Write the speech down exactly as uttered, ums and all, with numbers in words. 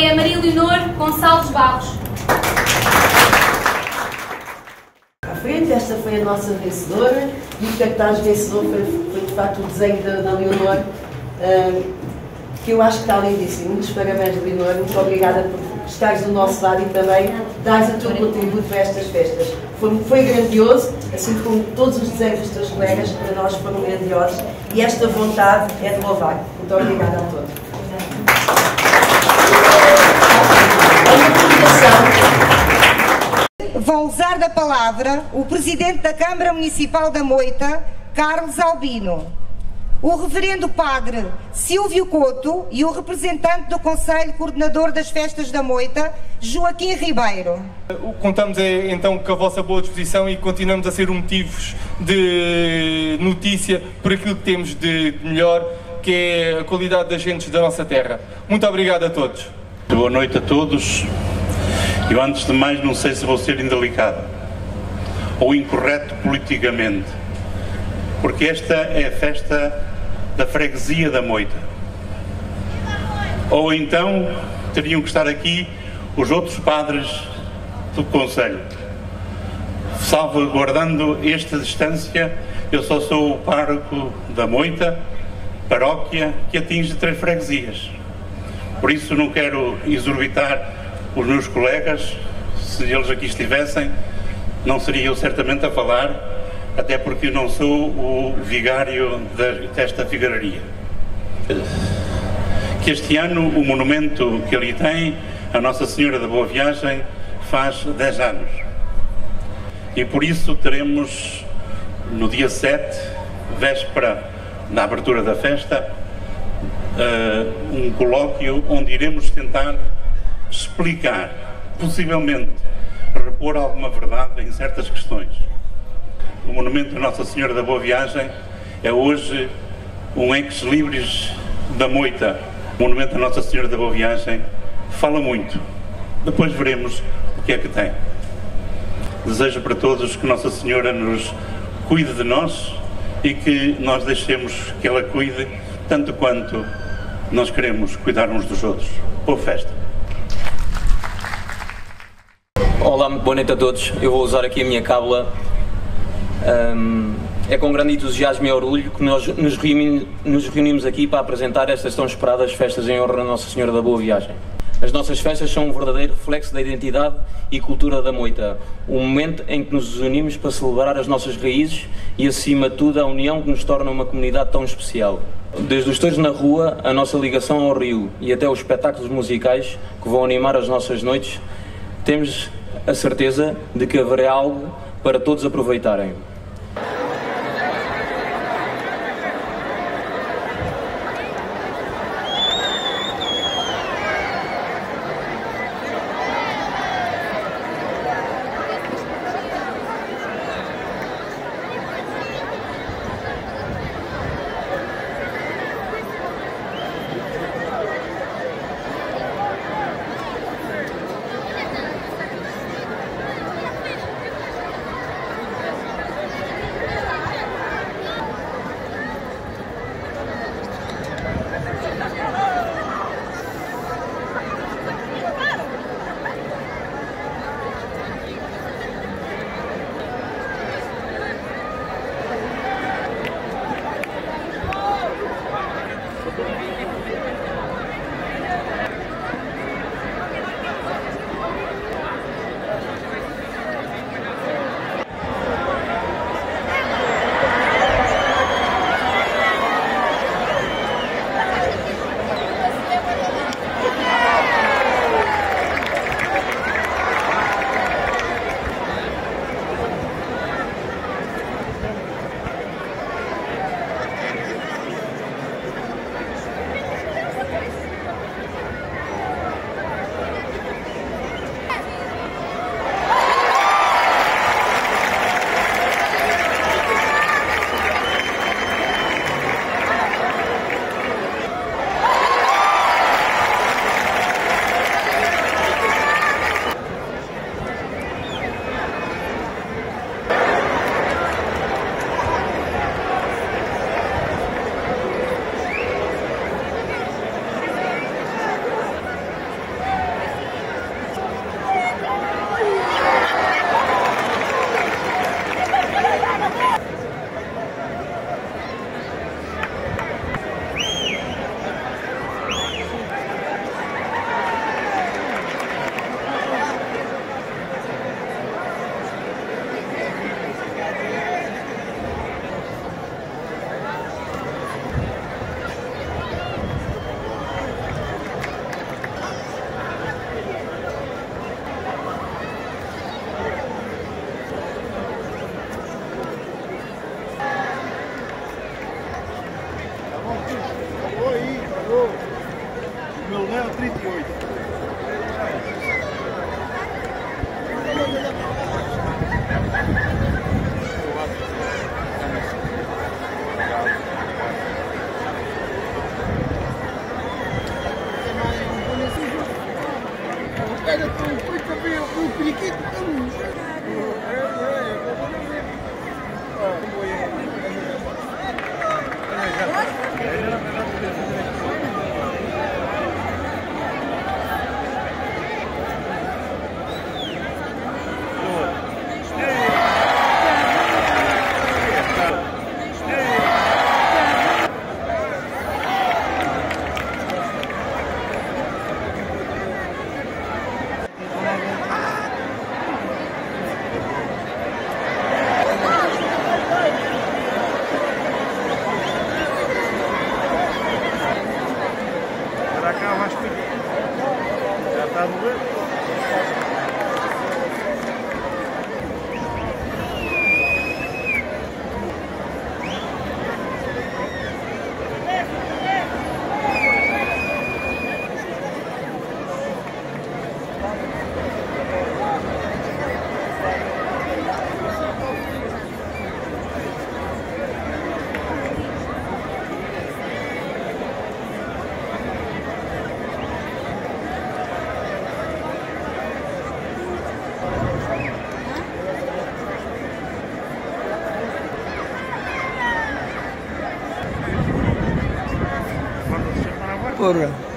é a Maria Leonor Gonçalves Barros. À frente, esta foi a nossa vencedora e o cartaz vencedor foi, foi de facto o desenho da, da Leonor, uh, que eu acho que está lindíssimo. Muitos parabéns, Leonor, muito obrigada por estares do nosso lado e também dares o teu contributo para estas festas. Foi, foi grandioso, assim como todos os desenhos dos teus colegas, para nós foram grandiosos e esta vontade é de louvar. Muito obrigada a todos. Vão usar da palavra o Presidente da Câmara Municipal da Moita, Carlos Albino, o Reverendo Padre Silvio Couto e o representante do Conselho Coordenador das Festas da Moita, Joaquim Ribeiro. Contamos é, então com a vossa boa disposição e continuamos a ser um motivos de notícia por aquilo que temos de melhor, que é a qualidade das gentes da nossa terra. Muito obrigado a todos. Boa noite a todos. Eu, antes de mais, não sei se vou ser indelicado ou incorreto politicamente, porque esta é a festa da freguesia da Moita. Ou então teriam que estar aqui os outros padres do Conselho. Salvaguardando esta distância, eu só sou o pároco da Moita, paróquia que atinge três freguesias. Por isso não quero exorbitar os meus colegas. Se eles aqui estivessem, não seria eu certamente a falar, até porque não sou o vigário desta figararia. Que este ano o monumento que ali tem, a Nossa Senhora da Boa Viagem, faz dez anos. E por isso teremos, no dia sete, véspera da abertura da festa, um colóquio onde iremos tentar explicar, possivelmente repor alguma verdade em certas questões. O monumento da Nossa Senhora da Boa Viagem é hoje um ex-libris da Moita. O monumento da Nossa Senhora da Boa Viagem fala muito. Depois veremos o que é que tem. Desejo para todos que Nossa Senhora nos cuide de nós e que nós deixemos que ela cuide tanto quanto nós queremos cuidar uns dos outros. Boa festa! Olá, muito boa noite a todos. Eu vou usar aqui a minha cábula. Um, é com grande entusiasmo e orgulho que nós nos reunimos, nos reunimos aqui para apresentar estas tão esperadas festas em honra a Nossa Senhora da Boa Viagem. As nossas festas são um verdadeiro reflexo da identidade e cultura da Moita, um momento em que nos unimos para celebrar as nossas raízes e, acima de tudo, a união que nos torna uma comunidade tão especial. Desde os touros na rua, a nossa ligação ao rio e até os espetáculos musicais que vão animar as nossas noites, temos a certeza de que haverá algo para todos aproveitarem. trinta e oito. Olha, foi também o periquito da luz. Já está a mover. Porra.